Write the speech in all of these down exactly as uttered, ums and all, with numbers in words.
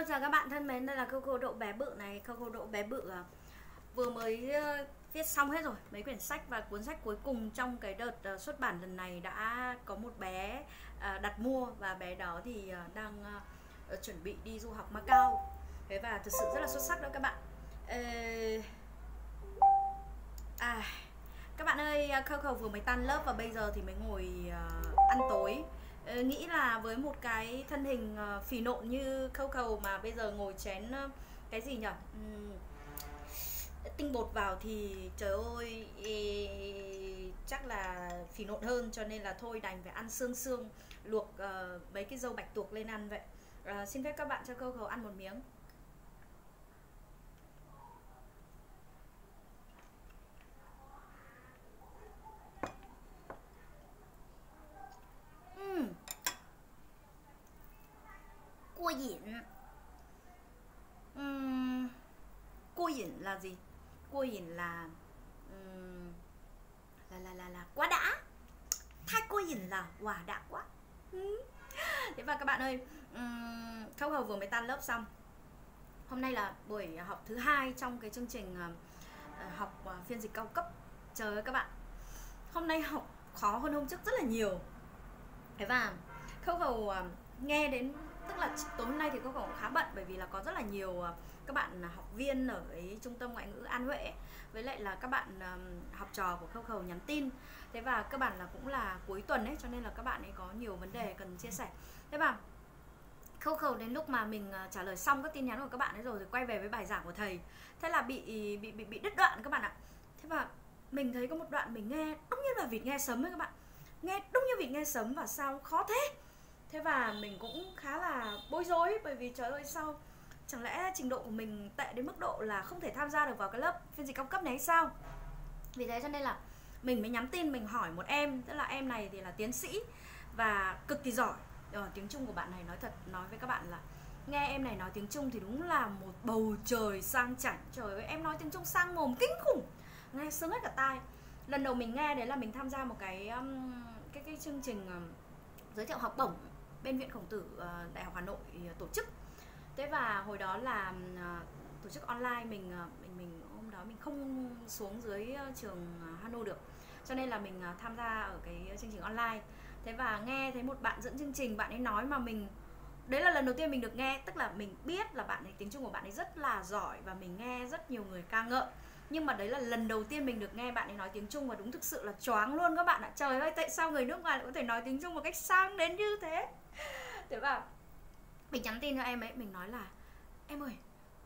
chào các bạn thân mến, đây là Coco Độ Bé Bự này. Coco Độ Bé Bự à, vừa mới uh, viết xong hết rồi mấy quyển sách, và cuốn sách cuối cùng trong cái đợt uh, xuất bản lần này đã có một bé uh, đặt mua, và bé đó thì uh, đang uh, chuẩn bị đi du học Macau. Thế và thực sự rất là xuất sắc đó các bạn. Ê... À, các bạn ơi, Coco vừa mới tan lớp và bây giờ thì mới ngồi uh, ăn tối. Uh, nghĩ là với một cái thân hình uh, phì nộn như Coco mà bây giờ ngồi chén uh, cái gì nhỉ? Um, tinh bột vào thì trời ơi, ê, chắc là phì nộn hơn, cho nên là thôi đành phải ăn xương xương, luộc uh, mấy cái dâu bạch tuộc lên ăn vậy. Uh, xin phép các bạn cho Coco ăn một miếng. Uhm. Cua dịn. Uhm. Cua dịn là gì? Cua dịn là um, là là là là quá đã. Thay cua dịn là wow đã quá. Thế và các bạn ơi, um, Khâu Hầu vừa mới tan lớp xong. Hôm nay là buổi học thứ hai trong cái chương trình uh, học uh, phiên dịch cao cấp. Trời ơi các bạn, hôm nay học khó hơn hôm trước rất là nhiều. Thế và Khâu Hầu uh, nghe đến, tức là tối hôm nay thì Khâu Hầu cũng khá bận, bởi vì là có rất là nhiều uh, các bạn học viên ở cái trung tâm ngoại ngữ An Huệ ấy, với lại là các bạn um, học trò của Khâu Khâu nhắn tin. Thế và các bạn là cũng là cuối tuần ấy, cho nên là các bạn ấy có nhiều vấn đề cần chia sẻ. Thế và Khâu Khâu đến lúc mà mình uh, trả lời xong các tin nhắn của các bạn ấy rồi, rồi quay về với bài giảng của thầy, thế là bị bị bị bị đứt đoạn các bạn ạ. Thế và mình thấy có một đoạn mình nghe đúng như là vịt nghe sấm ấy các bạn, nghe đúng như vịt nghe sấm, và sao khó thế. Thế và mình cũng khá là bối rối, bởi vì trời ơi sao, chẳng lẽ trình độ của mình tệ đến mức độ là không thể tham gia được vào cái lớp phiên dịch cao cấp này hay sao? Vì thế cho nên là mình mới nhắn tin, mình hỏi một em, tức là em này thì là tiến sĩ và cực kỳ giỏi. Ờ, tiếng Trung của bạn này nói thật, nói với các bạn là nghe em này nói tiếng Trung thì đúng là một bầu trời sang chảnh. Trời ơi, em nói tiếng Trung sang mồm kinh khủng, nghe sướng hết cả tai. Lần đầu mình nghe đấy là mình tham gia một cái um, cái cái chương trình um, giới thiệu học bổng bên Viện Khổng Tử uh, Đại học Hà Nội uh, tổ chức. Thế và hồi đó là uh, tổ chức online, mình uh, mình mình hôm đó mình không xuống dưới uh, trường uh, Hano được, cho nên là mình uh, tham gia ở cái chương trình online. Thế và nghe thấy một bạn dẫn chương trình, bạn ấy nói mà mình, đấy là lần đầu tiên mình được nghe, tức là mình biết là bạn ấy, tiếng Trung của bạn ấy rất là giỏi và mình nghe rất nhiều người ca ngợi, nhưng mà đấy là lần đầu tiên mình được nghe bạn ấy nói tiếng Trung, và đúng thực sự là choáng luôn các bạn ạ. Trời ơi, tại sao người nước ngoài lại có thể nói tiếng Trung một cách sang đến như thế. Thế và mình nhắn tin cho em ấy, mình nói là em ơi,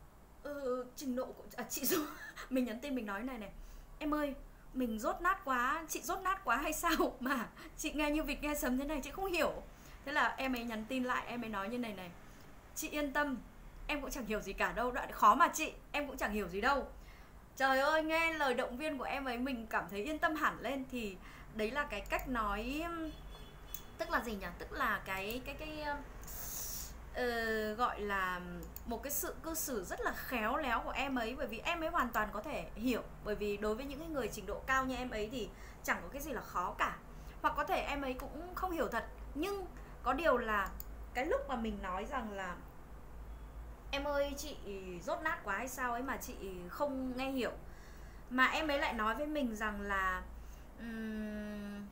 ừ, trình độ của à, chị Dung mình nhắn tin mình nói này này, em ơi, mình rốt nát quá, chị rốt nát quá hay sao mà chị nghe như vịt nghe sấm thế này, chị không hiểu. Thế là em ấy nhắn tin lại, em ấy nói như này này: chị yên tâm, em cũng chẳng hiểu gì cả đâu, đoạn khó mà chị, em cũng chẳng hiểu gì đâu. Trời ơi, nghe lời động viên của em ấy mình cảm thấy yên tâm hẳn lên. Thì đấy là cái cách nói, tức là gì nhỉ, tức là cái cái cái uh, gọi là một cái sự cư xử rất là khéo léo của em ấy, bởi vì em ấy hoàn toàn có thể hiểu, bởi vì đối với những người trình độ cao như em ấy thì chẳng có cái gì là khó cả. Hoặc có thể em ấy cũng không hiểu thật, nhưng có điều là cái lúc mà mình nói rằng là em ơi, chị rốt nát quá hay sao ấy mà chị không nghe hiểu, mà em ấy lại nói với mình rằng là um...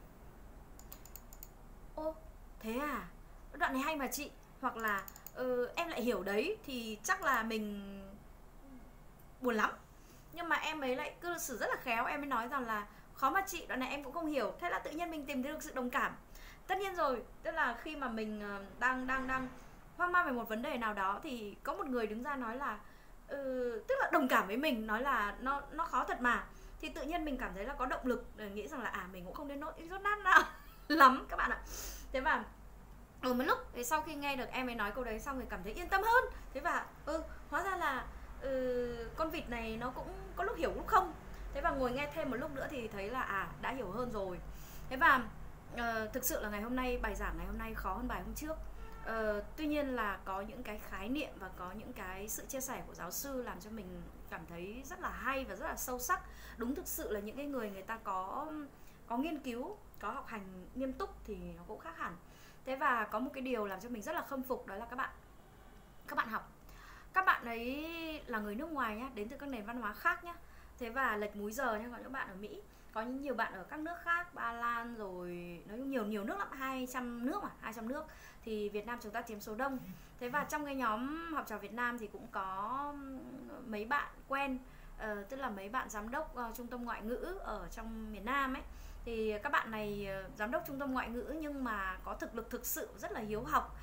ô, thế à, đoạn này hay mà chị, hoặc là ừ, em lại hiểu đấy, thì chắc là mình buồn lắm. Nhưng mà em ấy lại cư xử rất là khéo, em ấy nói rằng là khó mà chị, đoạn này em cũng không hiểu. Thế là tự nhiên mình tìm thấy được sự đồng cảm. Tất nhiên rồi, tức là khi mà mình đang đang đang hoang mang về một vấn đề nào đó thì có một người đứng ra nói là ừ, tức là đồng cảm với mình, nói là nó nó khó thật mà, thì tự nhiên mình cảm thấy là có động lực để nghĩ rằng là à, mình cũng không đến nỗi rốt nát nào lắm các bạn ạ. Thế và ở một lúc thì sau khi nghe được em ấy nói câu đấy xong thì cảm thấy yên tâm hơn. Thế và ừ, hóa ra là ừ, con vịt này nó cũng có lúc hiểu lúc không. Thế và ngồi nghe thêm một lúc nữa thì thấy là à, đã hiểu hơn rồi. Thế và uh, thực sự là ngày hôm nay, bài giảng ngày hôm nay khó hơn bài hôm trước. Uh, tuy nhiên là có những cái khái niệm và có những cái sự chia sẻ của giáo sư làm cho mình cảm thấy rất là hay và rất là sâu sắc. Đúng thực sự là những cái người người ta có có nghiên cứu, có học hành nghiêm túc thì nó cũng khác hẳn. Thế và có một cái điều làm cho mình rất là khâm phục, đó là các bạn các bạn học các bạn ấy là người nước ngoài nhá, đến từ các nền văn hóa khác nhá. Thế và lệch múi giờ nha, còn những bạn ở Mỹ, có những nhiều bạn ở các nước khác, Ba Lan rồi nói chung nhiều nhiều nước lắm, hai trăm nước mà, hai trăm nước. Thì Việt Nam chúng ta chiếm số đông. Thế và trong cái nhóm học trò Việt Nam thì cũng có mấy bạn quen, uh, tức là mấy bạn giám đốc uh, trung tâm ngoại ngữ ở trong miền Nam ấy. Thì các bạn này uh, giám đốc trung tâm ngoại ngữ nhưng mà có thực lực thực sự rất là hiếu học.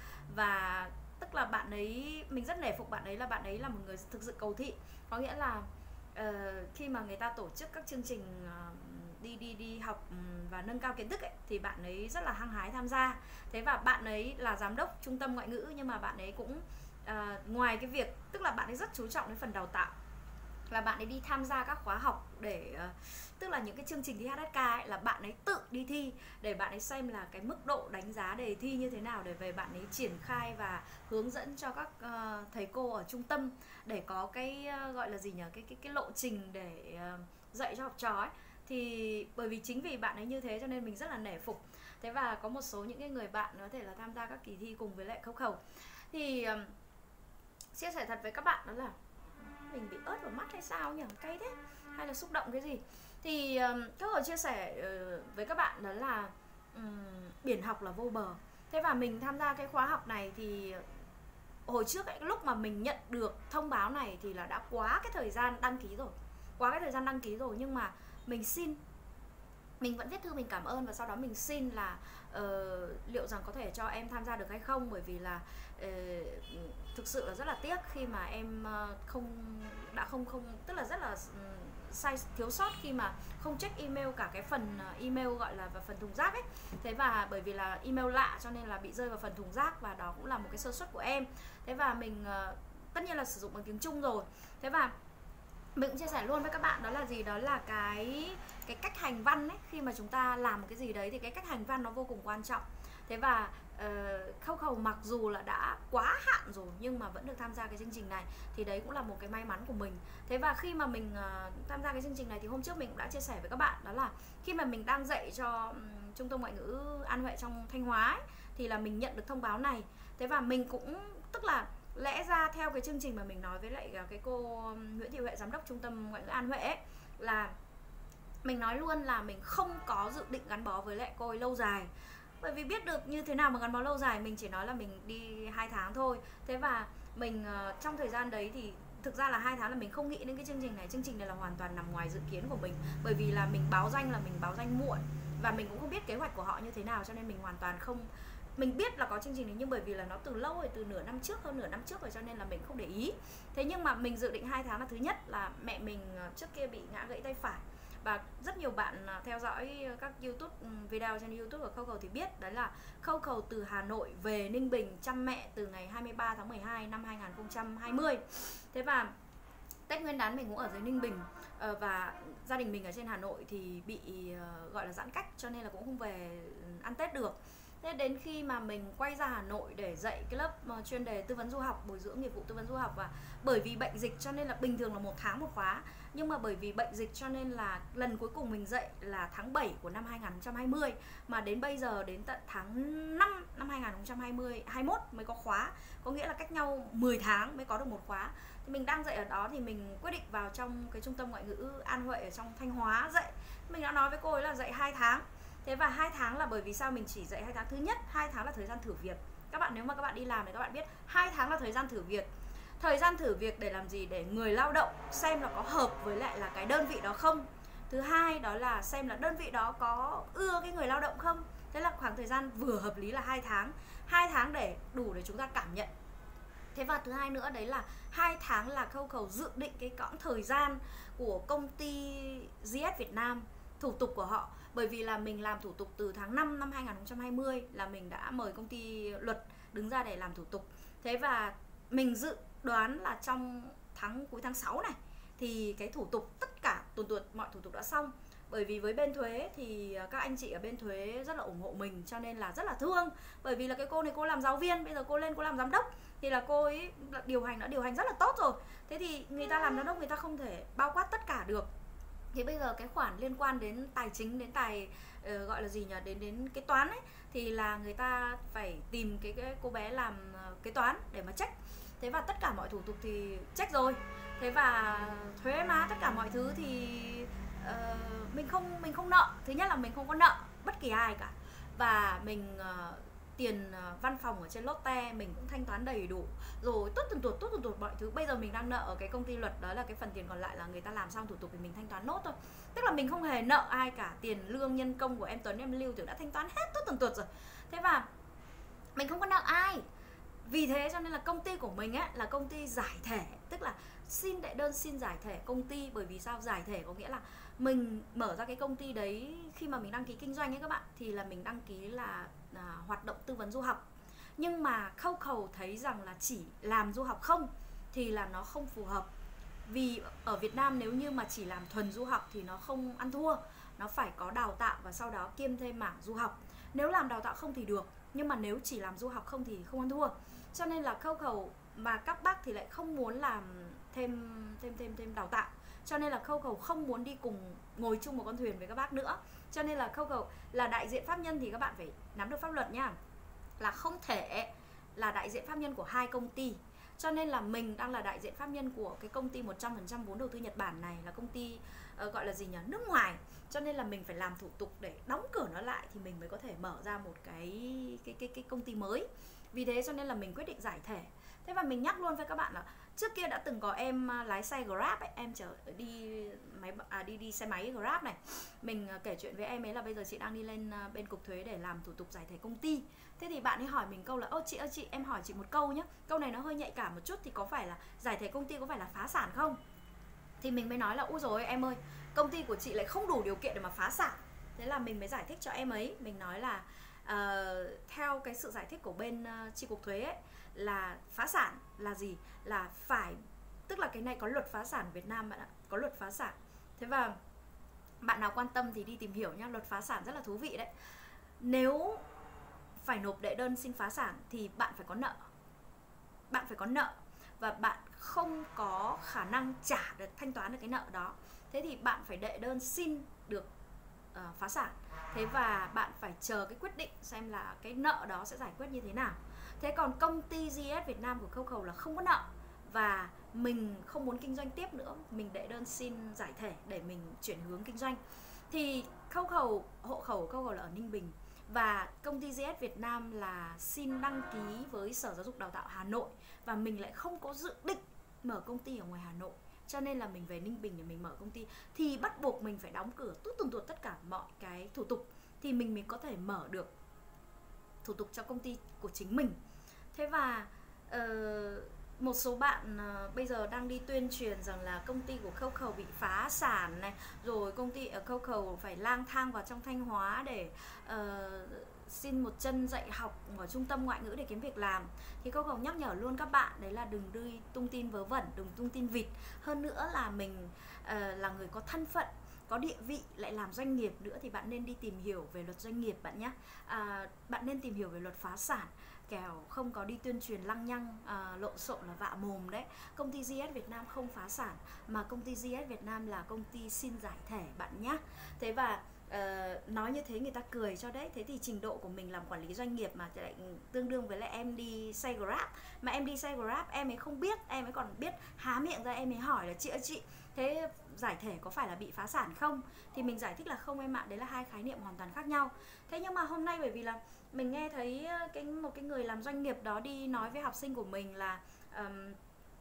Và tức là bạn ấy, mình rất nể phục bạn ấy, là bạn ấy là một người thực sự cầu thị. Có nghĩa là uh, khi mà người ta tổ chức các chương trình uh, đi đi đi học và nâng cao kiến thức ấy, thì bạn ấy rất là hăng hái tham gia. Thế và bạn ấy là giám đốc trung tâm ngoại ngữ, nhưng mà bạn ấy cũng uh, ngoài cái việc, tức là bạn ấy rất chú trọng đến phần đào tạo, là bạn ấy đi tham gia các khóa học để uh, tức là những cái chương trình thi hát ét ca ấy, là bạn ấy tự đi thi để bạn ấy xem là cái mức độ đánh giá đề thi như thế nào, để về bạn ấy triển khai và hướng dẫn cho các uh, thầy cô ở trung tâm để có cái uh, gọi là gì nhỉ, cái cái cái lộ trình để uh, dạy cho học trò ấy. Thì bởi vì chính vì bạn ấy như thế cho nên mình rất là nể phục. Thế và có một số những cái người bạn có thể là tham gia các kỳ thi cùng với lại Khâu Khẩu. Thì um, chia sẻ thật với các bạn đó là mình bị ớt vào mắt hay sao nhỉ, cay thế, hay là xúc động cái gì. Thì um, Khâu Khẩu chia sẻ uh, với các bạn đó là um, biển học là vô bờ. Thế và mình tham gia cái khóa học này thì hồi trước ấy, lúc mà mình nhận được thông báo này thì là đã quá cái thời gian đăng ký rồi, quá cái thời gian đăng ký rồi. Nhưng mà mình xin, mình vẫn viết thư mình cảm ơn, và sau đó mình xin là uh, liệu rằng có thể cho em tham gia được hay không, bởi vì là uh, thực sự là rất là tiếc khi mà em uh, không đã không không tức là rất là uh, sai thiếu sót khi mà không check email cả cái phần uh, email gọi là vào phần thùng rác ấy. Thế và bởi vì là email lạ cho nên là bị rơi vào phần thùng rác, và đó cũng là một cái sơ suất của em. Thế và mình uh, tất nhiên là sử dụng bằng tiếng Trung rồi. Thế và mình cũng chia sẻ luôn với các bạn đó là gì, đó là cái cái cách hành văn ấy, khi mà chúng ta làm một cái gì đấy thì cái cách hành văn nó vô cùng quan trọng. Thế và uh, Khâu Khẩu mặc dù là đã quá hạn rồi nhưng mà vẫn được tham gia cái chương trình này, thì đấy cũng là một cái may mắn của mình. Thế và khi mà mình uh, tham gia cái chương trình này thì hôm trước mình cũng đã chia sẻ với các bạn đó là khi mà mình đang dạy cho um, trung tâm ngoại ngữ An Huệ trong Thanh Hóa ấy, thì là mình nhận được thông báo này. Thế và mình cũng tức là lẽ ra theo cái chương trình mà mình nói với lại cái cô Nguyễn Thị Huệ, giám đốc trung tâm ngoại ngữ An Huệ ấy, là mình nói luôn là mình không có dự định gắn bó với lại cô ấy lâu dài, bởi vì biết được như thế nào mà gắn bó lâu dài. Mình chỉ nói là mình đi hai tháng thôi. Thế và mình uh, trong thời gian đấy thì thực ra là hai tháng là mình không nghĩ đến cái chương trình này. Chương trình này là hoàn toàn nằm ngoài dự kiến của mình, bởi vì là mình báo danh là mình báo danh muộn, và mình cũng không biết kế hoạch của họ như thế nào, cho nên mình hoàn toàn không, mình biết là có chương trình này nhưng bởi vì là nó từ lâu rồi, từ nửa năm trước, hơn nửa năm trước rồi, cho nên là mình không để ý. Thế nhưng mà mình dự định hai tháng là thứ nhất là mẹ mình trước kia bị ngã gãy tay phải, và rất nhiều bạn theo dõi các YouTube video trên YouTube của Khâu Khẩu thì biết đấy là Khâu Khẩu từ Hà Nội về Ninh Bình chăm mẹ từ ngày hai mươi ba tháng mười hai năm hai nghìn không trăm hai mươi. Thế và Tết Nguyên đán mình cũng ở dưới Ninh Bình, và gia đình mình ở trên Hà Nội thì bị gọi là giãn cách, cho nên là cũng không về ăn Tết được. Thế đến khi mà mình quay ra Hà Nội để dạy cái lớp chuyên đề tư vấn du học, bồi dưỡng nghiệp vụ tư vấn du học, và bởi vì bệnh dịch cho nên là bình thường là một tháng một khóa, nhưng mà bởi vì bệnh dịch cho nên là lần cuối cùng mình dạy là tháng bảy của năm hai nghìn không trăm hai mươi, mà đến bây giờ đến tận tháng năm năm hai nghìn không trăm hai mươi, hai mươi mốt mới có khóa, có nghĩa là cách nhau mười tháng mới có được một khóa. Thì mình đang dạy ở đó thì mình quyết định vào trong cái trung tâm ngoại ngữ An Huệ ở trong Thanh Hóa dạy. Mình đã nói với cô ấy là dạy hai tháng. Thế và hai tháng là bởi vì sao mình chỉ dạy hai tháng? Thứ nhất, hai tháng là thời gian thử việc. Các bạn nếu mà các bạn đi làm thì các bạn biết hai tháng là thời gian thử việc. Thời gian thử việc để làm gì? Để người lao động xem là có hợp với lại là cái đơn vị đó không. Thứ hai đó là xem là đơn vị đó có ưa cái người lao động không. Thế là khoảng thời gian vừa hợp lý là hai tháng. Hai tháng để đủ để chúng ta cảm nhận. Thế và thứ hai nữa đấy là hai tháng là Khâu Khẩu dự định cái quãng thời gian của công ty giê ét Việt Nam, thủ tục của họ. Bởi vì là mình làm thủ tục từ tháng năm năm hai nghìn không trăm hai mươi là mình đã mời công ty luật đứng ra để làm thủ tục. Thế và mình dự đoán là trong tháng cuối tháng sáu này thì cái thủ tục, tất cả tuần tuần mọi thủ tục đã xong. Bởi vì với bên thuế thì các anh chị ở bên thuế rất là ủng hộ mình, cho nên là rất là thương. Bởi vì là cái cô này cô làm giáo viên, bây giờ cô lên cô làm giám đốc, thì là cô ấy điều hành đã điều hành rất là tốt rồi. Thế thì người ta làm giám đốc người ta không thể bao quát tất cả được. Thì bây giờ cái khoản liên quan đến tài chính, đến tài uh, gọi là gì nhỉ, đến đến kế toán ấy, thì là người ta phải tìm cái, cái cô bé làm uh, kế toán để mà check. Thế và tất cả mọi thủ tục thì check rồi. Thế và thuế má tất cả mọi thứ thì uh, mình không mình không nợ. Thứ nhất là mình không có nợ bất kỳ ai cả. Và mình uh, tiền uh, văn phòng ở trên Lotte mình cũng thanh toán đầy đủ rồi, tốt tuần tuột tốt tuần tuột mọi thứ. Bây giờ mình đang nợ ở cái công ty luật, đó là cái phần tiền còn lại là người ta làm xong thủ tục thì mình thanh toán nốt thôi. Tức là mình không hề nợ ai cả. Tiền lương nhân công của em Tuấn, em Lưu thì đã thanh toán hết tốt tuần tuột rồi. Thế và mình không có nợ ai. Vì thế cho nên là công ty của mình ấy là công ty giải thể, tức là xin đệ đơn xin giải thể công ty. Bởi vì sao? Giải thể có nghĩa là mình mở ra cái công ty đấy khi mà mình đăng ký kinh doanh ấy các bạn, thì là mình đăng ký là à, hoạt động tư vấn du học. Nhưng mà khâu khẩu thấy rằng là chỉ làm du học không thì là nó không phù hợp. Vì ở Việt Nam nếu như mà chỉ làm thuần du học thì nó không ăn thua. Nó phải có đào tạo và sau đó kiêm thêm mảng du học. Nếu làm đào tạo không thì được, nhưng mà nếu chỉ làm du học không thì không ăn thua. Cho nên là khâu khẩu mà các bác thì lại không muốn làm thêm thêm thêm thêm đào tạo. Cho nên là khâu khẩu không muốn đi cùng ngồi chung một con thuyền với các bác nữa. Cho nên là khâu khẩu là đại diện pháp nhân thì các bạn phải nắm được pháp luật nhá. Là không thể là đại diện pháp nhân của hai công ty. Cho nên là mình đang là đại diện pháp nhân của cái công ty một trăm phần trăm vốn đầu tư Nhật Bản này, là công ty uh, gọi là gì nhỉ? Nước ngoài. Cho nên là mình phải làm thủ tục để đóng cửa nó lại thì mình mới có thể mở ra một cái cái cái cái công ty mới. Vì thế cho nên là mình quyết định giải thể. Thế và mình nhắc luôn với các bạn là trước kia đã từng có em lái xe Grab ấy, em chở đi máy à, đi đi xe máy Grab này. Mình kể chuyện với em ấy là bây giờ chị đang đi lên bên cục thuế để làm thủ tục giải thể công ty. Thế thì bạn ấy hỏi mình câu là: "Ơ chị ơi chị, em hỏi chị một câu nhé. Câu này nó hơi nhạy cảm một chút, thì có phải là giải thể công ty có phải là phá sản không?" Thì mình mới nói là: "Ôi rồi em ơi, công ty của chị lại không đủ điều kiện để mà phá sản." Thế là mình mới giải thích cho em ấy. Mình nói là uh, theo cái sự giải thích của bên uh, chi cục thuế ấy, là phá sản là gì? Là phải, tức là cái này có luật phá sản Việt Nam bạn ạ, có luật phá sản. Thế và bạn nào quan tâm thì đi tìm hiểu nhá, luật phá sản rất là thú vị đấy. Nếu phải nộp đệ đơn xin phá sản thì bạn phải có nợ. Bạn phải có nợ và bạn không có khả năng trả được, thanh toán được cái nợ đó. Thế thì bạn phải đệ đơn xin được uh, phá sản. Thế và bạn phải chờ cái quyết định xem là cái nợ đó sẽ giải quyết như thế nào. Thế còn công ty giê ét Việt Nam của khâu khẩu là không có nợ, và mình không muốn kinh doanh tiếp nữa, mình đệ đơn xin giải thể để mình chuyển hướng kinh doanh. Thì khâu khẩu, hộ khẩu khâu khẩu là ở Ninh Bình, và công ty giê ét Việt Nam là xin đăng ký với Sở Giáo dục Đào tạo Hà Nội, và mình lại không có dự định mở công ty ở ngoài Hà Nội. Cho nên là mình về Ninh Bình để mình mở công ty, thì bắt buộc mình phải đóng cửa tút tuần tuột tất cả mọi cái thủ tục thì mình mới có thể mở được thủ tục cho công ty của chính mình. Thế và uh, một số bạn uh, bây giờ đang đi tuyên truyền rằng là công ty của khâu khẩu bị phá sản này, rồi công ty ở khâu khẩu phải lang thang vào trong Thanh Hóa để uh, xin một chân dạy học ở trung tâm ngoại ngữ để kiếm việc làm. Thì khâu khẩu nhắc nhở luôn các bạn, đấy là đừng đi tung tin vớ vẩn, đừng tung tin vịt. Hơn nữa là mình uh, là người có thân phận, có địa vị, lại làm doanh nghiệp nữa, thì bạn nên đi tìm hiểu về luật doanh nghiệp bạn nhé. À, bạn nên tìm hiểu về luật phá sản, kẻo không có đi tuyên truyền lăng nhăng à, lộn xộn là vạ mồm đấy. Công ty giê ét Việt Nam không phá sản, mà công ty giê ét Việt Nam là công ty xin giải thể bạn nhé. Thế và uh, nói như thế người ta cười cho đấy. Thế thì trình độ của mình làm quản lý doanh nghiệp mà lại tương đương với lại em đi xe Grab. Mà em đi xe Grab em ấy không biết, em ấy còn biết há miệng ra em ấy hỏi là: "Chị ơi chị, thế giải thể có phải là bị phá sản không?" Thì mình giải thích là không em ạ, đấy là hai khái niệm hoàn toàn khác nhau. Thế nhưng mà hôm nay bởi vì là mình nghe thấy cái một cái người làm doanh nghiệp đó đi nói với học sinh của mình là um,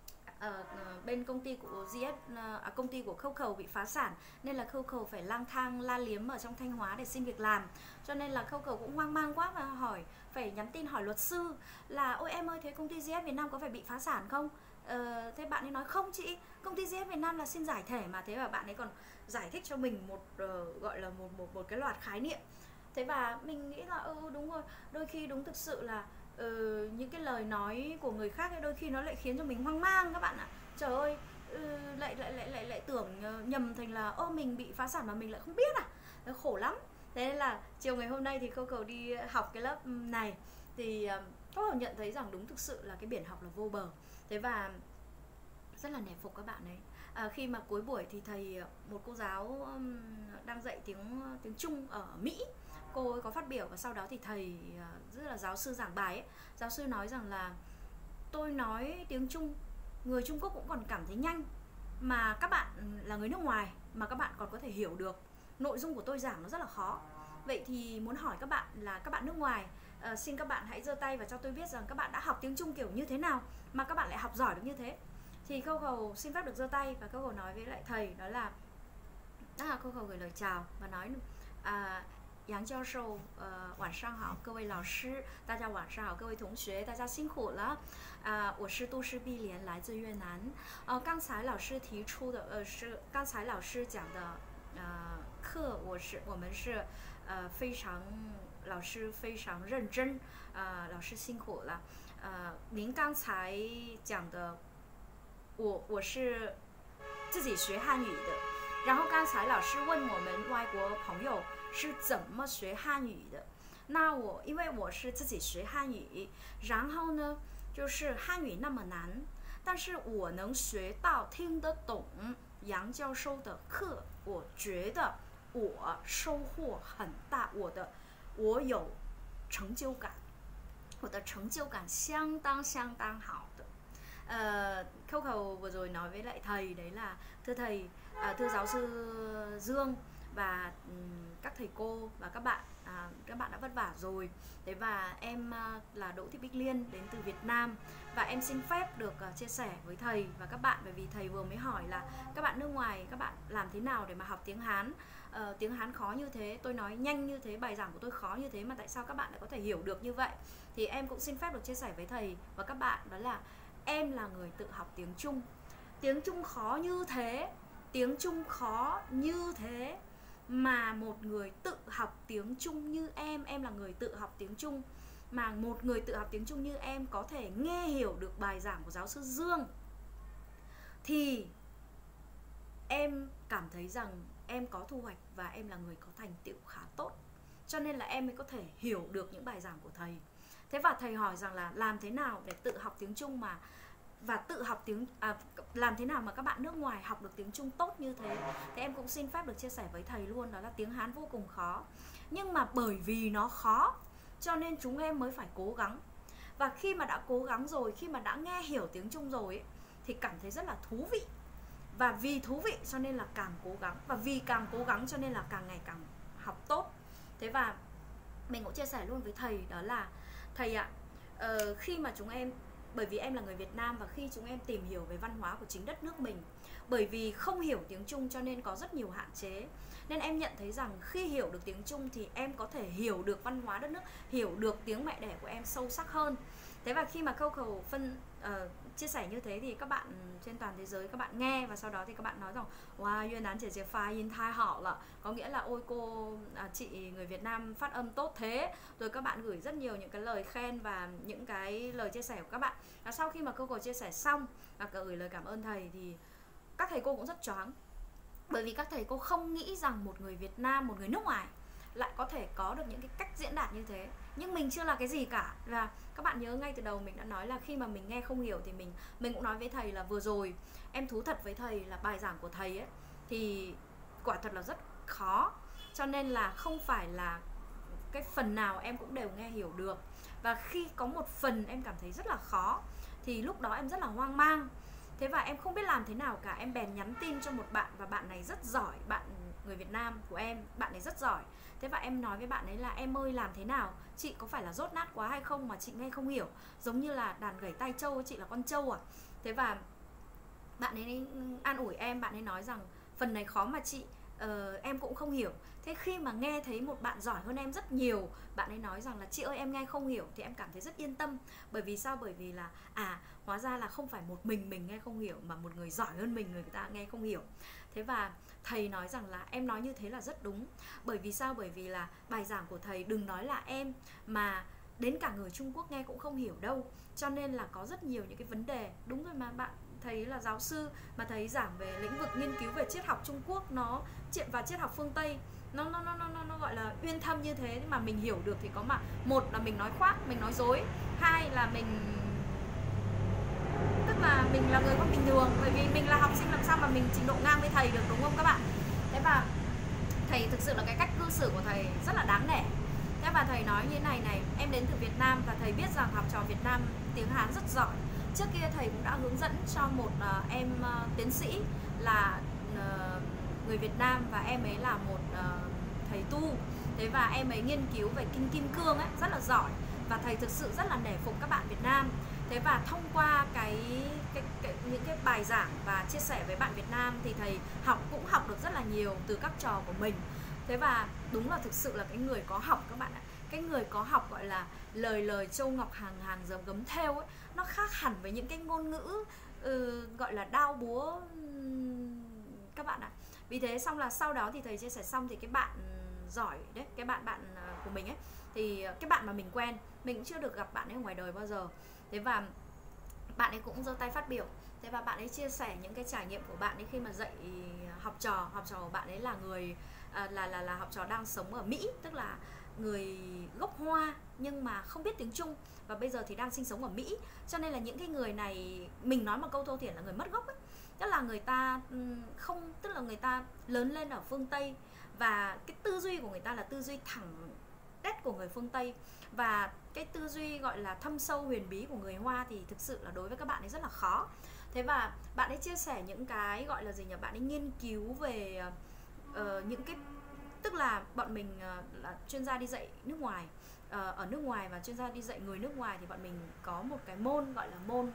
uh, bên công ty của giê ét, uh, à, công ty của khâu khẩu bị phá sản, nên là khâu khẩu phải lang thang la liếm ở trong Thanh Hóa để xin việc làm. Cho nên là khâu khẩu cũng hoang mang quá và hỏi, phải nhắn tin hỏi luật sư là: "Ôi em ơi, thế công ty giê ét Việt Nam có phải bị phá sản không?" Uh, thế bạn ấy nói: "Không chị, công ty giê ét Việt Nam là xin giải thể mà." Thế và bạn ấy còn giải thích cho mình một uh, gọi là một, một, một cái loạt khái niệm. Thế và mình nghĩ là ừ đúng rồi, đôi khi đúng thực sự là uh, những cái lời nói của người khác ấy, đôi khi nó lại khiến cho mình hoang mang các bạn ạ. Trời ơi, uh, lại, lại lại lại lại tưởng uh, nhầm thành là ơ mình bị phá sản mà mình lại không biết à. Nó khổ lắm. Thế nên là chiều ngày hôm nay thì cô cầu đi học cái lớp này thì uh, cô cầu nhận thấy rằng đúng thực sự là cái biển học là vô bờ. Thế và rất là nể phục các bạn ấy. À, khi mà cuối buổi thì thầy, một cô giáo um, đang dạy tiếng tiếng Trung ở Mỹ, cô ấy có phát biểu, và sau đó thì thầy, rất là giáo sư giảng bài ấy, giáo sư nói rằng là tôi nói tiếng Trung, người Trung Quốc cũng còn cảm thấy nhanh, mà các bạn là người nước ngoài mà các bạn còn có thể hiểu được. Nội dung của tôi giảng nó rất là khó. Vậy thì muốn hỏi các bạn là các bạn nước ngoài, uh, xin các bạn hãy giơ tay và cho tôi biết rằng các bạn đã học tiếng Trung kiểu như thế nào mà các bạn lại học giỏi được như thế. Thì Coco xin phép được giơ tay và Coco nói với lại thầy đó là à, Coco gửi lời chào và nói à, 杨教授，呃，晚上好，各位老师，大家晚上好，各位同学，大家辛苦了。啊、呃，我是杜氏碧莲，来自越南。呃，刚才老师提出的，呃，是刚才老师讲的，呃，课我是我们是，呃，非常老师非常认真，呃，老师辛苦了。呃，您刚才讲的，我我是自己学汉语的。然后刚才老师问我们外国朋友是怎么学汉语的，那我因为我是自己学汉语，然后呢就是汉语那么难，但是我能学到听得懂杨教授的课，我觉得我收获很大，我的我有成就感，我的成就感相当相当好的。Uh, Coco vừa rồi nói với lại thầy đấy là thưa thầy, uh, thưa giáo sư Dương và um, các thầy cô và các bạn, uh, các bạn đã vất vả rồi. Thế và em uh, là Đỗ Thị Bích Liên đến từ Việt Nam và em xin phép được uh, chia sẻ với thầy và các bạn, bởi vì thầy vừa mới hỏi là các bạn nước ngoài các bạn làm thế nào để mà học tiếng Hán. Uh, tiếng Hán khó như thế, tôi nói nhanh như thế, bài giảng của tôi khó như thế mà tại sao các bạn lại có thể hiểu được như vậy. Thì em cũng xin phép được chia sẻ với thầy và các bạn đó là em là người tự học tiếng Trung. Tiếng Trung khó như thế, tiếng Trung khó như thế mà một người tự học tiếng Trung như em, em là người tự học tiếng Trung, mà một người tự học tiếng Trung như em có thể nghe hiểu được bài giảng của giáo sư Dương, thì em cảm thấy rằng em có thu hoạch và em là người có thành tựu khá tốt. Cho nên là em mới có thể hiểu được những bài giảng của thầy. Thế và thầy hỏi rằng là làm thế nào để tự học tiếng Trung mà và tự học tiếng à, làm thế nào mà các bạn nước ngoài học được tiếng Trung tốt như thế. Thì em cũng xin phép được chia sẻ với thầy luôn, đó là tiếng Hán vô cùng khó. Nhưng mà bởi vì nó khó cho nên chúng em mới phải cố gắng. Và khi mà đã cố gắng rồi, khi mà đã nghe hiểu tiếng Trung rồi ấy, thì cảm thấy rất là thú vị. Và vì thú vị cho nên là càng cố gắng, và vì càng cố gắng cho nên là càng ngày càng học tốt. Thế và mình cũng chia sẻ luôn với thầy đó là thầy ạ, uh, khi mà chúng em, bởi vì em là người Việt Nam và khi chúng em tìm hiểu về văn hóa của chính đất nước mình, bởi vì không hiểu tiếng Trung cho nên có rất nhiều hạn chế, nên em nhận thấy rằng khi hiểu được tiếng Trung thì em có thể hiểu được văn hóa đất nước, hiểu được tiếng mẹ đẻ của em sâu sắc hơn. Thế và khi mà Coco phân uh, chia sẻ như thế thì các bạn trên toàn thế giới các bạn nghe và sau đó thì các bạn nói rằng wow, Yuen Nán姐姐发音太好了, có nghĩa là ôi cô à, chị người Việt Nam phát âm tốt thế. Rồi các bạn gửi rất nhiều những cái lời khen và những cái lời chia sẻ của các bạn. Và sau khi mà Coco chia sẻ xong và gửi lời cảm ơn thầy thì các thầy cô cũng rất choáng, bởi vì các thầy cô không nghĩ rằng một người Việt Nam, một người nước ngoài lại có thể có được những cái cách diễn đạt như thế. Nhưng mình chưa là cái gì cả. Và các bạn nhớ ngay từ đầu mình đã nói là khi mà mình nghe không hiểu thì mình mình cũng nói với thầy là vừa rồi em thú thật với thầy là bài giảng của thầy ấy thì quả thật là rất khó, cho nên là không phải là cái phần nào em cũng đều nghe hiểu được. Và khi có một phần em cảm thấy rất là khó thì lúc đó em rất là hoang mang. Thế và em không biết làm thế nào cả, em bèn nhắn tin cho một bạn và bạn này rất giỏi, bạn người Việt Nam của em, bạn ấy rất giỏi. Thế và em nói với bạn ấy là em ơi làm thế nào, chị có phải là dốt nát quá hay không mà chị nghe không hiểu, giống như là đàn gảy tai trâu, chị là con trâu à. Thế và bạn ấy an ủi em, bạn ấy nói rằng phần này khó mà chị, uh, em cũng không hiểu. Thế khi mà nghe thấy một bạn giỏi hơn em rất nhiều, bạn ấy nói rằng là chị ơi em nghe không hiểu, thì em cảm thấy rất yên tâm. Bởi vì sao? Bởi vì là à hóa ra là không phải một mình mình nghe không hiểu mà một người giỏi hơn mình người ta nghe không hiểu. Thế và thầy nói rằng là em nói như thế là rất đúng. Bởi vì sao? Bởi vì là bài giảng của thầy đừng nói là em mà đến cả người Trung Quốc nghe cũng không hiểu đâu. Cho nên là có rất nhiều những cái vấn đề. Đúng rồi mà bạn thầy là giáo sư mà thầy giảng về lĩnh vực nghiên cứu về triết học Trung Quốc nó và triết học phương Tây, nó nó nó nó nó gọi là uyên thâm như thế mà mình hiểu được thì có mà một là mình nói khoác, mình nói dối, hai là mình tức là mình là người không bình thường, bởi vì mình là học sinh làm sao mà mình trình độ ngang với thầy được, đúng không các bạn? Thế và thầy thực sự là cái cách cư xử của thầy rất là đáng nể. Thế và thầy nói như thế này này, em đến từ Việt Nam và thầy biết rằng học trò Việt Nam tiếng Hán rất giỏi, trước kia thầy cũng đã hướng dẫn cho một uh, em uh, tiến sĩ là uh, người Việt Nam, và em ấy là một uh, thầy tu. Thế và em ấy nghiên cứu về kinh kim cương ấy, rất là giỏi, và thầy thực sự rất là nể phục các bạn Việt Nam. Thế và thông qua cái, cái, cái những cái bài giảng và chia sẻ với bạn Việt Nam thì thầy học cũng học được rất là nhiều từ các trò của mình. Thế và đúng là thực sự là cái người có học các bạn ạ. Cái người có học gọi là lời lời châu ngọc hàng hàng dầm gấm thêu ấy, nó khác hẳn với những cái ngôn ngữ uh, gọi là đao búa um, các bạn ạ. Vì thế xong là sau đó thì thầy chia sẻ xong thì cái bạn giỏi đấy, cái bạn bạn của mình ấy, thì cái bạn mà mình quen, mình cũng chưa được gặp bạn ấy ở ngoài đời bao giờ. Thế và bạn ấy cũng giơ tay phát biểu. Thế và bạn ấy chia sẻ những cái trải nghiệm của bạn ấy khi mà dạy học trò. Học trò của bạn ấy là người à, là là là học trò đang sống ở Mỹ, tức là người gốc Hoa nhưng mà không biết tiếng Trung, và bây giờ thì đang sinh sống ở Mỹ. Cho nên là những cái người này, mình nói một câu thô thiển là người mất gốc ấy. Tức là người ta không, tức là người ta lớn lên ở phương Tây, và cái tư duy của người ta là tư duy thẳng đét của người phương Tây, và cái tư duy gọi là thâm sâu huyền bí của người Hoa thì thực sự là đối với các bạn ấy rất là khó. Thế và bạn ấy chia sẻ những cái gọi là gì nhỉ, bạn ấy nghiên cứu về uh, những cái, tức là bọn mình uh, là chuyên gia đi dạy nước ngoài, uh, ở nước ngoài và chuyên gia đi dạy người nước ngoài, thì bọn mình có một cái môn gọi là môn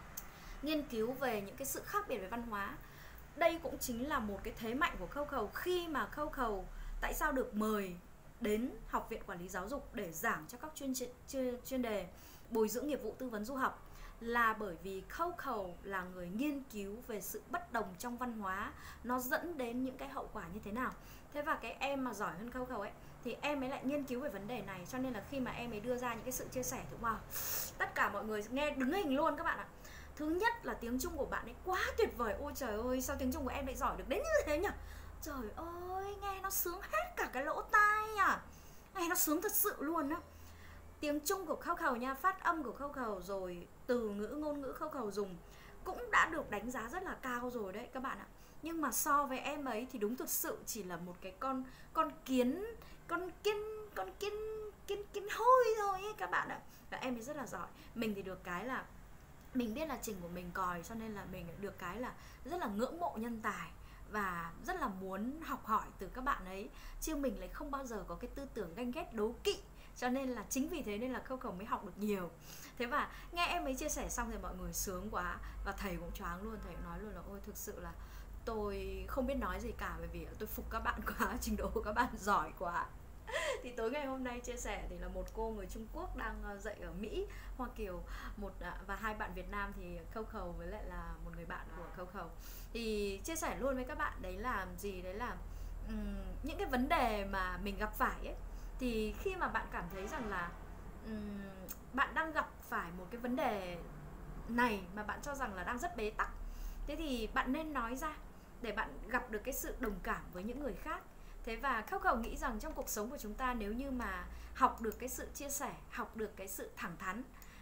nghiên cứu về những cái sự khác biệt về văn hóa. Đây cũng chính là một cái thế mạnh của Coco, khi mà Coco tại sao được mời đến Học viện Quản lý Giáo dục để giảng cho các chuyên, chuyên, chuyên đề bồi dưỡng nghiệp vụ tư vấn du học, là bởi vì Coco là người nghiên cứu về sự bất đồng trong văn hóa, nó dẫn đến những cái hậu quả như thế nào. Thế và cái em mà giỏi hơn Coco ấy, thì em ấy lại nghiên cứu về vấn đề này, cho nên là khi mà em ấy đưa ra những cái sự chia sẻ thì wow, tất cả mọi người nghe đứng hình luôn các bạn ạ. Thứ nhất là tiếng Trung của bạn ấy quá tuyệt vời. Ôi trời ơi, sao tiếng Trung của em lại giỏi được đến như thế nhỉ? Trời ơi, nghe nó sướng hết cả cái lỗ tai à. Nghe nó sướng thật sự luôn á. Tiếng Trung của Coco nha, phát âm của Coco rồi từ ngữ ngôn ngữ Coco dùng cũng đã được đánh giá rất là cao rồi đấy các bạn ạ. Nhưng mà so với em ấy thì đúng thực sự chỉ là một cái con con kiến, con kiến, con kiến, kiến, kiến hôi thôi ấy các bạn ạ. Và em ấy rất là giỏi. Mình thì được cái là mình biết là trình của mình còi, cho nên là mình được cái là rất là ngưỡng mộ nhân tài và rất là muốn học hỏi từ các bạn ấy, chứ mình lại không bao giờ có cái tư tưởng ganh ghét đố kỵ. Cho nên là chính vì thế nên là Coco mới học được nhiều. Thế và nghe em ấy chia sẻ xong thì mọi người sướng quá, và thầy cũng choáng luôn. Thầy nói luôn là ôi thực sự là tôi không biết nói gì cả, bởi vì tôi phục các bạn quá, trình độ của các bạn giỏi quá. Thì tối ngày hôm nay chia sẻ thì là một cô người Trung Quốc đang dạy ở Mỹ, Hoa Kiều, một và hai bạn Việt Nam thì Coco với lại là một người bạn của Coco. Thì chia sẻ luôn với các bạn đấy là gì, đấy là um, những cái vấn đề mà mình gặp phải ấy, thì khi mà bạn cảm thấy rằng là um, bạn đang gặp phải một cái vấn đề này mà bạn cho rằng là đang rất bế tắc, thế thì bạn nên nói ra để bạn gặp được cái sự đồng cảm với những người khác. Thế và Coco nghĩ rằng trong cuộc sống của chúng ta, nếu như mà học được cái sự chia sẻ, học được cái sự thẳng thắn,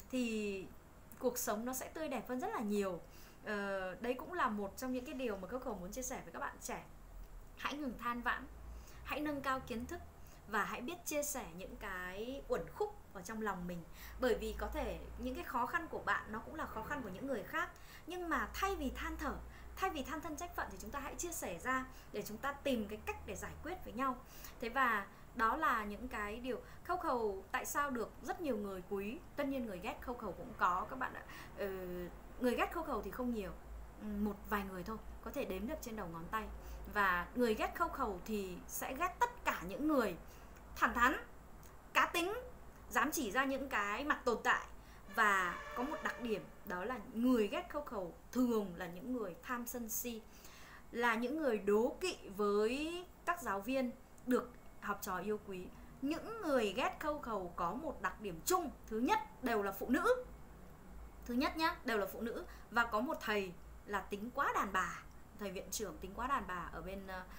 thì cuộc sống nó sẽ tươi đẹp hơn rất là nhiều. ờ, Đấy cũng là một trong những cái điều mà Coco muốn chia sẻ với các bạn trẻ. Hãy ngừng than vãn, hãy nâng cao kiến thức, và hãy biết chia sẻ những cái uẩn khúc ở trong lòng mình. Bởi vì có thể những cái khó khăn của bạn nó cũng là khó khăn của những người khác, nhưng mà thay vì than thở, thay vì than thân trách phận, thì chúng ta hãy chia sẻ ra để chúng ta tìm cái cách để giải quyết với nhau. Thế và đó là những cái điều Coco tại sao được rất nhiều người quý. Tất nhiên người ghét Coco cũng có các bạn ạ. ừ, Người ghét Coco thì không nhiều, một vài người thôi, có thể đếm được trên đầu ngón tay. Và người ghét Coco thì sẽ ghét tất cả những người thẳng thắn, cá tính, dám chỉ ra những cái mặt tồn tại. Và có một đặc điểm, đó là người ghét Coco thường là những người tham sân si, là những người đố kỵ với các giáo viên được học trò yêu quý. Những người ghét Coco có một đặc điểm chung, thứ nhất đều là phụ nữ. Thứ nhất nhá, đều là phụ nữ. Và có một thầy là tính quá đàn bà, thầy viện trưởng tính quá đàn bà ở bên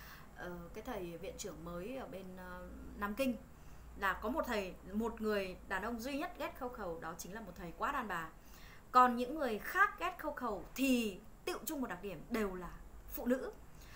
uh, cái thầy viện trưởng mới ở bên uh, Nam Kinh. Là có một thầy, một người đàn ông duy nhất ghét Coco, đó chính là một thầy quá đàn bà. Còn những người khác ghét Coco thì tựu chung một đặc điểm, đều là phụ nữ.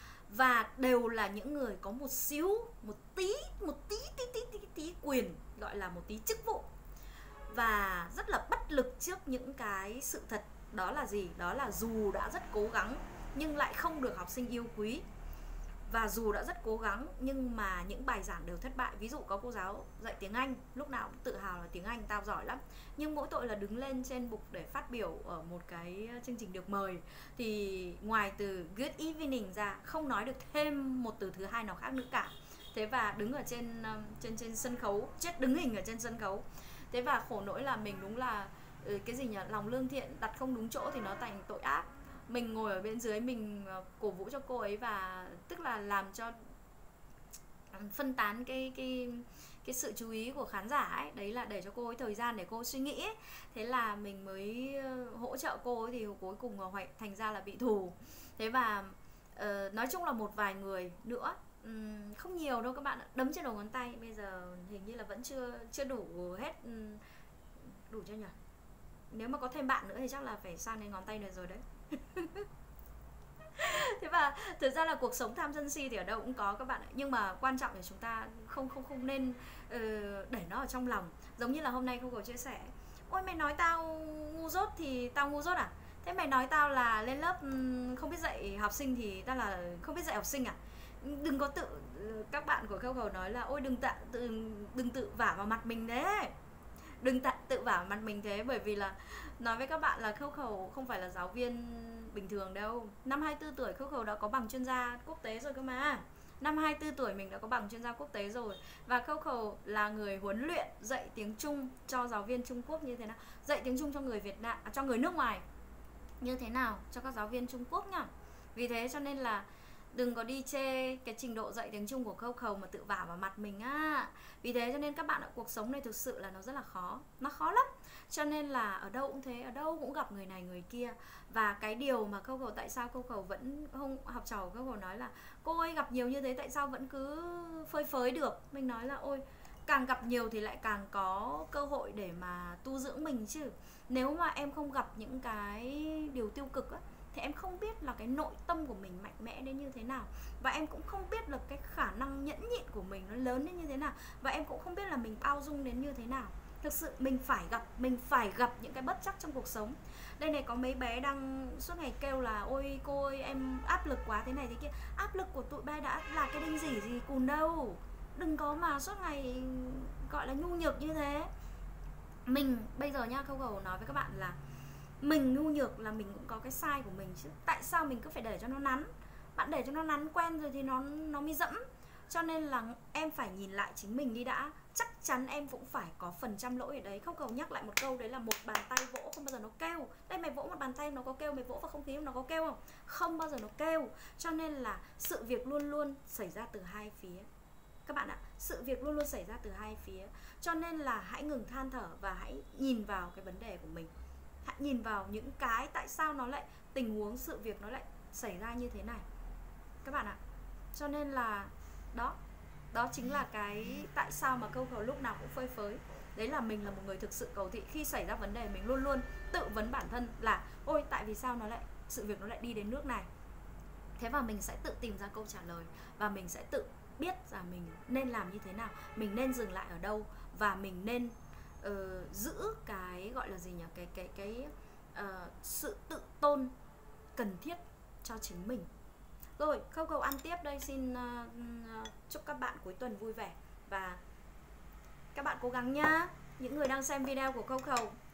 Và đều là những người có một xíu, một tí, một tí, tí, tí, tí, tí quyền, gọi là một tí chức vụ. Và rất là bất lực trước những cái sự thật Đó là gì? Đó là dù đã rất cố gắng nhưng lại không được học sinh yêu quý. Và dù đã rất cố gắng nhưng mà những bài giảng đều thất bại. Ví dụ có cô giáo dạy tiếng Anh, lúc nào cũng tự hào là tiếng Anh tao giỏi lắm, nhưng mỗi tội là đứng lên trên bục để phát biểu ở một cái chương trình được mời thì ngoài từ good evening ra không nói được thêm một từ thứ hai nào khác nữa cả. Thế và đứng ở trên trên trên sân khấu, chết đứng hình ở trên sân khấu. Thế và khổ nỗi là mình đúng là cái gì nhỉ, lòng lương thiện đặt không đúng chỗ thì nó thành tội ác. Mình ngồi ở bên dưới mình cổ vũ cho cô ấy và tức là làm cho phân tán cái cái cái sự chú ý của khán giả ấy, đấy là để cho cô ấy thời gian để cô ấy suy nghĩ ấy. Thế là mình mới hỗ trợ cô ấy thì cuối cùng thành ra là bị thù. Thế và uh, nói chung là một vài người nữa, um, không nhiều đâu các bạn ạ, đấm trên đầu ngón tay. Bây giờ hình như là vẫn chưa chưa đủ hết, um, đủ chưa nhỉ? Nếu mà có thêm bạn nữa thì chắc là phải sang đến ngón tay này rồi đấy. Thế và thực ra là cuộc sống tham sân si thì ở đâu cũng có các bạn ạ. Nhưng mà quan trọng là chúng ta không không không nên uh, để nó ở trong lòng. Giống như là hôm nay cô có chia sẻ, ôi mày nói tao ngu dốt thì tao ngu dốt à? Thế mày nói tao là lên lớp không biết dạy học sinh thì tao là không biết dạy học sinh à? Đừng có tự, các bạn của Khâu Khẩu nói là ôi đừng tự, tự, đừng tự vả vào mặt mình đấy. Đừng tự, tự vả vào mặt mình thế, bởi vì là nói với các bạn là Khâu Khẩu không phải là giáo viên bình thường đâu. Năm hai mươi tư tuổi Khâu Khẩu đã có bằng chuyên gia quốc tế rồi cơ mà. Năm hai mươi tư tuổi mình đã có bằng chuyên gia quốc tế rồi. Và Khâu Khẩu là người huấn luyện dạy tiếng Trung cho giáo viên Trung Quốc như thế nào, dạy tiếng Trung cho người Việt Nam, cho người nước ngoài như thế nào, cho các giáo viên Trung Quốc nhá. Vì thế cho nên là đừng có đi chê cái trình độ dạy tiếng Trung của Khâu Khẩu mà tự vả vào mặt mình á. Vì thế cho nên các bạn ạ, cuộc sống này thực sự là nó rất là khó. Nó khó lắm. Cho nên là ở đâu cũng thế, ở đâu cũng gặp người này người kia. Và cái điều mà Khâu Khẩu, tại sao Khâu Khẩu vẫn không, học trò của Khâu Khẩu nói là cô ơi gặp nhiều như thế tại sao vẫn cứ phơi phới được. Mình nói là ôi càng gặp nhiều thì lại càng có cơ hội để mà tu dưỡng mình chứ. Nếu mà em không gặp những cái điều tiêu cực á thì em không biết là cái nội tâm của mình mạnh mẽ đến như thế nào. Và em cũng không biết là cái khả năng nhẫn nhịn của mình nó lớn đến như thế nào. Và em cũng không biết là mình bao dung đến như thế nào. Thực sự mình phải gặp, mình phải gặp những cái bất trắc trong cuộc sống. Đây này, có mấy bé đang suốt ngày kêu là ôi cô ơi em áp lực quá thế này thế kia. Áp lực của tụi bay đã là cái đinh gì gì cùn đâu. Đừng có mà suốt ngày gọi là nhu nhược như thế. Mình bây giờ nha, Khâu Khẩu nói với các bạn là mình nhu nhược là mình cũng có cái sai của mình chứ. Tại sao mình cứ phải để cho nó nắn? Bạn để cho nó nắn quen rồi thì nó nó mới dẫm. Cho nên là em phải nhìn lại chính mình đi đã. Chắc chắn em cũng phải có phần trăm lỗi ở đấy. Khâu Khẩu nhắc lại một câu, đấy là một bàn tay vỗ không bao giờ nó kêu. Đây mày vỗ một bàn tay nó có kêu, mày vỗ vào không khí nó có kêu không? Không bao giờ nó kêu. Cho nên là sự việc luôn luôn xảy ra từ hai phía. Các bạn ạ, sự việc luôn luôn xảy ra từ hai phía. Cho nên là hãy ngừng than thở và hãy nhìn vào cái vấn đề của mình. Hãy nhìn vào những cái tại sao nó lại, tình huống sự việc nó lại xảy ra như thế này các bạn ạ. Cho nên là đó, đó chính là cái tại sao mà Khâu Khẩu lúc nào cũng phơi phới. Đấy là mình là một người thực sự cầu thị. Khi xảy ra vấn đề mình luôn luôn tự vấn bản thân là ôi tại vì sao nó lại, sự việc nó lại đi đến nước này. Thế và mình sẽ tự tìm ra câu trả lời. Và mình sẽ tự biết là mình nên làm như thế nào, mình nên dừng lại ở đâu. Và mình nên uh, giữ cái gọi là gì nhỉ, cái cái cái uh, sự tự tôn cần thiết cho chính mình. Rồi, Khâu Khẩu ăn tiếp đây. Xin uh, uh, chúc các bạn cuối tuần vui vẻ. Và các bạn cố gắng nhá. Những người đang xem video của Khâu Khẩu,